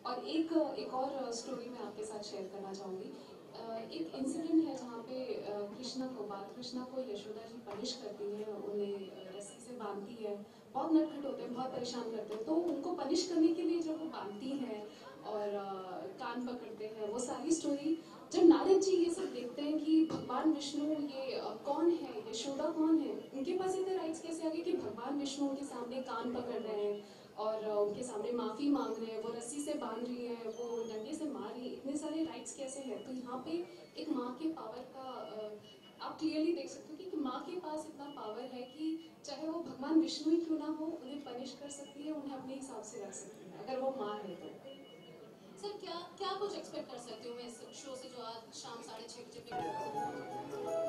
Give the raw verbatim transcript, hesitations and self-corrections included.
और एक एक और स्टोरी मैं आपके साथ शेयर करना चाहूँगी। अ, एक इंसिडेंट है जहाँ पे अ, कृष्णा को बाल कृष्णा को यशोदा जी पनिश करती हैं, उन्हें अ, रस्सी से बांधती है। बहुत नटखट होते हैं, बहुत परेशान करते हैं, तो उनको पनिश करने के लिए जब वो बांधती हैं और अ, कान पकड़ते हैं, वो सारी स्टोरी जब नारद जी ये सब देखते हैं कि भगवान विष्णु ये अ, कौन है, यशोदा कौन है, उनके पास इतने राइट्स कैसे आ गए कि भगवान विष्णु उनके सामने कान पकड़ रहे हैं और अ, उनके सामने माफी मांग रहे हैं, वो रस्सी से बांध रही है, वो डंडे से मार रही है, इतने सारे राइट्स कैसे हैं। तो यहाँ पे एक माँ के पावर का अ, आप क्लियरली देख सकते हो कि, कि माँ के पास इतना पावर है कि चाहे वो भगवान विष्णु ही क्यों ना हो, उन्हें पनिश कर सकती है, उन्हें अपने हिसाब से रख सकती है, अगर वो माँ है तो। सर क्या क्या कुछ एक्सपेक्ट कर सकती हूँ मैं इस शो से जो आज शाम साढ़े छः बजे पे